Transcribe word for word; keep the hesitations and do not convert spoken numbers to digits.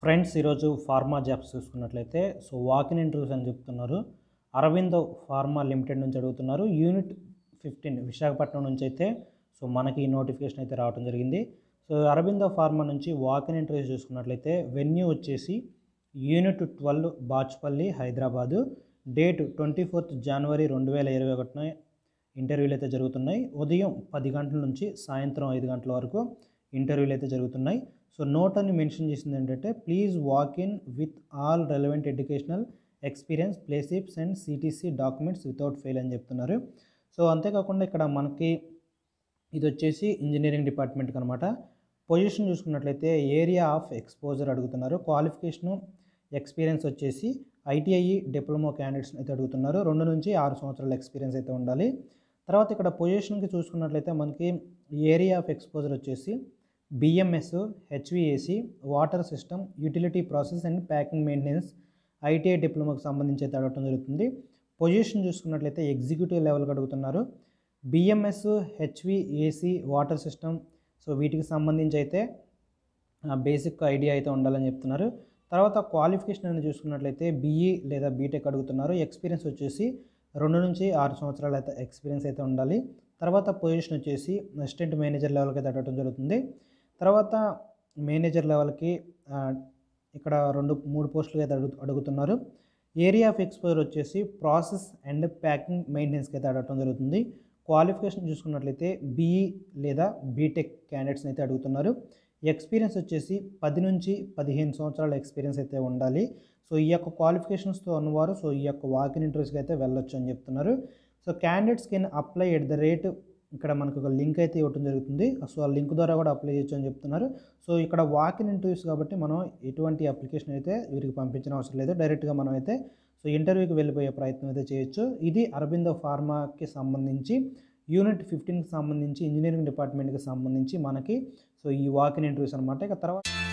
Friends ఈరోజు pharma jobs చూసుకున్నట్లయితే so walk in interviews అని చెప్తున్నారు. అరవిందో ఫార్మా లిమిటెడ్ నుంచి అడుగుతున్నారు. యూనిట్ ఫిఫ్టీన్ విశాఖపట్నం నుంచి అయితే సో మనకి ఈ నోటిఫికేషన్ అయితే రావడం జరిగింది. సో అరవిందో ఫార్మా నుంచి వాకిన్ ఇంటర్వ్యూస్ చూసుకున్నట్లయితే వెన్యూ వచ్చేసి unit twelve Bachupally Hyderabad. Date twenty fourth జనవరి రెండు వేల ఇరవై ఒకటిన ఇంటర్వ్యూలు అయితే జరుగుతున్నాయి. ఉదయం పది గంటల నుంచి సాయంత్రం ఐదు గంటల వరకు ఇంటర్వ్యూలు అయితే జరుగుతున్నాయి. సో నోట్ అని మెన్షన్ చేసింది ఏంటంటే please walk in with all relevant educational experience payslips and CTC documents without fail అని చెప్తున్నారు. సో అంతేకాకుండా ఇక్కడ మనకి ఇది వచ్చేసి ఇంజనీరింగ్ డిపార్ట్మెంట్కి అనమాట. పొజిషన్ చూసుకున్నట్లయితే ఏరియా ఆఫ్ ఎక్స్పోజర్ అడుగుతున్నారు. క్వాలిఫికేషను ఎక్స్పీరియన్స్ వచ్చేసి ఐటీఐ డిప్లొమా క్యాండిడేట్స్ అయితే అడుగుతున్నారు. రెండు నుంచి ఆరు సంవత్సరాల ఎక్స్పీరియన్స్ అయితే ఉండాలి. తర్వాత ఇక్కడ పొజిషన్కి చూసుకున్నట్లయితే మనకి ఏరియా ఆఫ్ ఎక్స్పోజర్ వచ్చేసి BMS, HVAC, water system, utility process and packing maintenance ITI డిప్లొమాకి సంబంధించి అయితే అడగడం జరుగుతుంది. పొజిషన్ చూసుకున్నట్లయితే ఎగ్జిక్యూటివ్ లెవెల్కి అడుగుతున్నారు. BMS, HVAC, water system so వీటికి సంబంధించి అయితే బేసిక్ ఐడియా అయితే ఉండాలని చెప్తున్నారు. తర్వాత క్వాలిఫికేషన్ అనేది చూసుకున్నట్లయితే బీఈ లేదా బీటెక్ అడుగుతున్నారు. ఎక్స్పీరియన్స్ వచ్చేసి రెండు నుంచి ఆరు సంవత్సరాల అయితే ఎక్స్పీరియన్స్ అయితే ఉండాలి. తర్వాత పొజిషన్ వచ్చేసి అసిస్టెంట్ మేనేజర్ లెవెల్కి అయితే అడగడం జరుగుతుంది. తర్వాత మేనేజర్ లెవెల్కి ఇక్కడ రెండు మూడు పోస్టులు అయితే అడుగు అడుగుతున్నారు. ఏరియా ఆఫ్ ఎక్స్పోజర్ వచ్చేసి ప్రాసెస్ అండ్ ప్యాకింగ్ మెయింటెనెన్స్కి అయితే అడగడం జరుగుతుంది. క్వాలిఫికేషన్ చూసుకున్నట్లయితే బీఈ లేదా బీటెక్ క్యాండిడేట్స్ని అయితే అడుగుతున్నారు. ఎక్స్పీరియన్స్ వచ్చేసి పది నుంచి పదిహేను సంవత్సరాల ఎక్స్పీరియన్స్ అయితే ఉండాలి. సో ఈ యొక్క క్వాలిఫికేషన్స్తో ఉన్నవారు సో ఈ యొక్క వాకిన్ ఇంటర్వ్యూస్కి అయితే వెళ్ళొచ్చు అని చెప్తున్నారు. So candidates can apply at the rate ఇక్కడ మనకు ఒక లింక్ అయితే ఇవ్వడం జరుగుతుంది. సో ఆ లింక్ ద్వారా కూడా అప్లై చేయొచ్చు అని చెప్తున్నారు. సో ఇక్కడ వాకిన్ ఇంటర్వ్యూస్ కాబట్టి మనం ఎటువంటి అప్లికేషన్ అయితే వీరికి పంపించిన అవసరం లేదు. డైరెక్ట్గా మనం అయితే సో ఇంటర్వ్యూకి వెళ్ళిపోయే ప్రయత్నం అయితే చేయొచ్చు. ఇది అరబిందో ఫార్మాకి సంబంధించి యూనిట్ ఫిఫ్టీన్కి సంబంధించి ఇంజనీరింగ్ డిపార్ట్మెంట్కి సంబంధించి మనకి సో ఈ వాకిన్ ఇంటర్వ్యూస్ అనమాట. ఇక తర్వాత